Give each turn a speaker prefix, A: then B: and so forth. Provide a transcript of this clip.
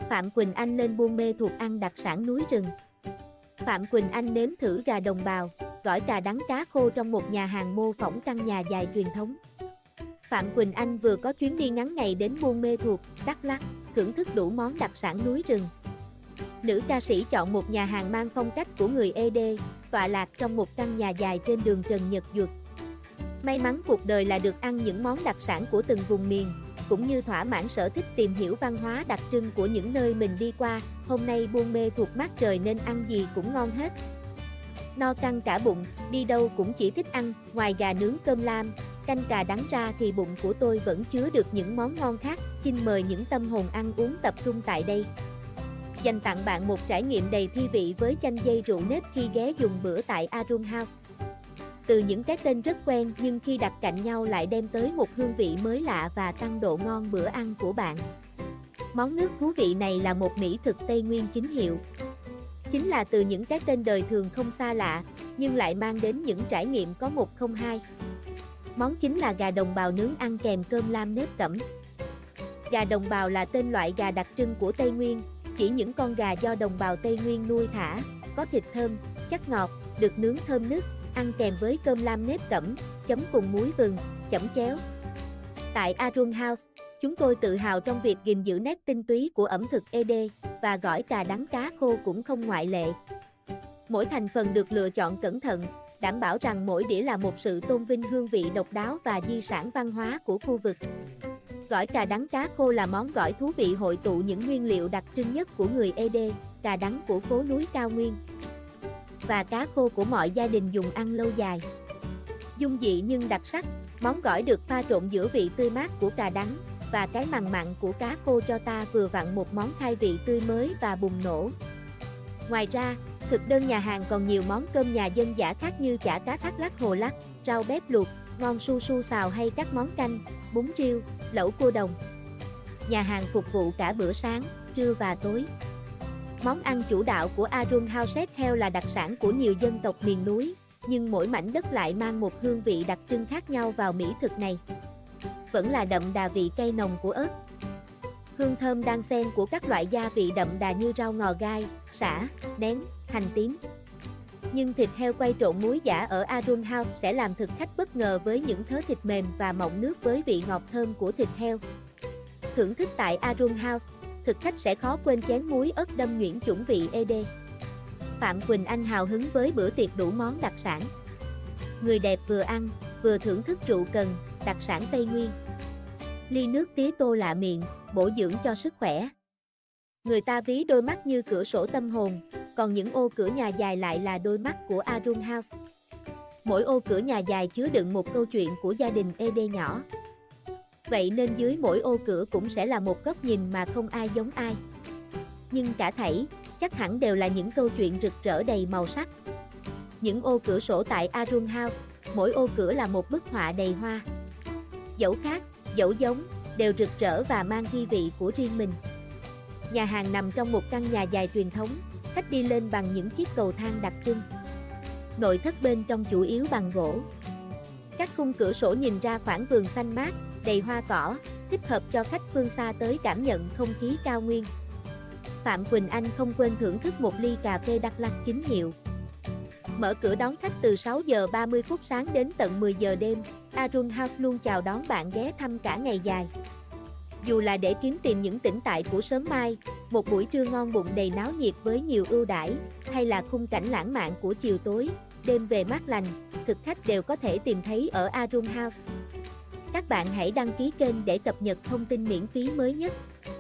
A: Phạm Quỳnh Anh lên Buôn Mê Thuột ăn đặc sản núi rừng. Phạm Quỳnh Anh nếm thử gà đồng bào, gỏi cà đắng cá khô trong một nhà hàng mô phỏng căn nhà dài truyền thống. Phạm Quỳnh Anh vừa có chuyến đi ngắn ngày đến Buôn Mê Thuột, Đắk Lắk, thưởng thức đủ món đặc sản núi rừng. Nữ ca sĩ chọn một nhà hàng mang phong cách của người ED, tọa lạc trong một căn nhà dài trên đường Trần Nhật Duật. May mắn cuộc đời là được ăn những món đặc sản của từng vùng miền, cũng như thỏa mãn sở thích tìm hiểu văn hóa đặc trưng của những nơi mình đi qua. Hôm nay Buôn Mê Thuột mát trời nên ăn gì cũng ngon hết. No căng cả bụng, đi đâu cũng chỉ thích ăn, ngoài gà nướng cơm lam, canh cà đắng ra thì bụng của tôi vẫn chứa được những món ngon khác. Xin mời những tâm hồn ăn uống tập trung tại đây. Dành tặng bạn một trải nghiệm đầy thi vị với chanh dây rượu nếp khi ghé dùng bữa tại Arun House. Từ những cái tên rất quen nhưng khi đặt cạnh nhau lại đem tới một hương vị mới lạ và tăng độ ngon bữa ăn của bạn. Món nước thú vị này là một mỹ thực Tây Nguyên chính hiệu. Chính là từ những cái tên đời thường không xa lạ, nhưng lại mang đến những trải nghiệm có một không hai. Món chính là gà đồng bào nướng ăn kèm cơm lam nếp cẩm. Gà đồng bào là tên loại gà đặc trưng của Tây Nguyên, chỉ những con gà do đồng bào Tây Nguyên nuôi thả, có thịt thơm, chắc ngọt, được nướng thơm nức, ăn kèm với cơm lam nếp cẩm, chấm cùng muối vừng, chẩm chéo. Tại Arun House, chúng tôi tự hào trong việc gìn giữ nét tinh túy của ẩm thực ED, và gỏi cà đắng cá khô cũng không ngoại lệ. Mỗi thành phần được lựa chọn cẩn thận, đảm bảo rằng mỗi đĩa là một sự tôn vinh hương vị độc đáo và di sản văn hóa của khu vực. Gỏi cà đắng cá khô là món gỏi thú vị hội tụ những nguyên liệu đặc trưng nhất của người ED, cà đắng của phố núi cao nguyên, và cá khô của mọi gia đình dùng ăn lâu dài. Dung dị nhưng đặc sắc, món gỏi được pha trộn giữa vị tươi mát của cà đắng và cái mặn mặn của cá khô cho ta vừa vặn một món khai vị tươi mới và bùng nổ. Ngoài ra, thực đơn nhà hàng còn nhiều món cơm nhà dân dã khác như chả cá thác lác hồ lắc, rau bếp luộc, ngon su su xào hay các món canh, bún riêu, lẩu cua đồng. Nhà hàng phục vụ cả bữa sáng, trưa và tối. Món ăn chủ đạo của Arun House heo là đặc sản của nhiều dân tộc miền núi, nhưng mỗi mảnh đất lại mang một hương vị đặc trưng khác nhau vào mỹ thực này. Vẫn là đậm đà vị cay nồng của ớt, hương thơm đan xen của các loại gia vị đậm đà như rau ngò gai, sả, nén, hành tím. Nhưng thịt heo quay trộn muối giả ở Arun House sẽ làm thực khách bất ngờ với những thớ thịt mềm và mọng nước với vị ngọt thơm của thịt heo. Thưởng thức tại Arun House, thực khách sẽ khó quên chén muối ớt đâm nhuyễn chuẩn vị ED. Phạm Quỳnh Anh hào hứng với bữa tiệc đủ món đặc sản. Người đẹp vừa ăn, vừa thưởng thức rượu cần, đặc sản Tây Nguyên. Ly nước tía tô lạ miệng, bổ dưỡng cho sức khỏe. Người ta ví đôi mắt như cửa sổ tâm hồn, còn những ô cửa nhà dài lại là đôi mắt của Arun House. Mỗi ô cửa nhà dài chứa đựng một câu chuyện của gia đình ED nhỏ. Vậy nên dưới mỗi ô cửa cũng sẽ là một góc nhìn mà không ai giống ai. Nhưng cả thảy, chắc hẳn đều là những câu chuyện rực rỡ đầy màu sắc. Những ô cửa sổ tại Arun House, mỗi ô cửa là một bức họa đầy hoa. Dẫu khác, dẫu giống, đều rực rỡ và mang thi vị của riêng mình. Nhà hàng nằm trong một căn nhà dài truyền thống, khách đi lên bằng những chiếc cầu thang đặc trưng. Nội thất bên trong chủ yếu bằng gỗ. Các khung cửa sổ nhìn ra khoảng vườn xanh mát, đầy hoa cỏ, thích hợp cho khách phương xa tới cảm nhận không khí cao nguyên. Phạm Quỳnh Anh không quên thưởng thức một ly cà phê Đắk Lắk chính hiệu. Mở cửa đón khách từ 6 giờ 30 phút sáng đến tận 10 giờ đêm, Arun House luôn chào đón bạn ghé thăm cả ngày dài. Dù là để kiếm tìm những tĩnh tại của sớm mai, một buổi trưa ngon bụng đầy náo nhiệt với nhiều ưu đãi, hay là khung cảnh lãng mạn của chiều tối, đêm về mát lành, thực khách đều có thể tìm thấy ở Arun House. Các bạn hãy đăng ký kênh để cập nhật thông tin miễn phí mới nhất.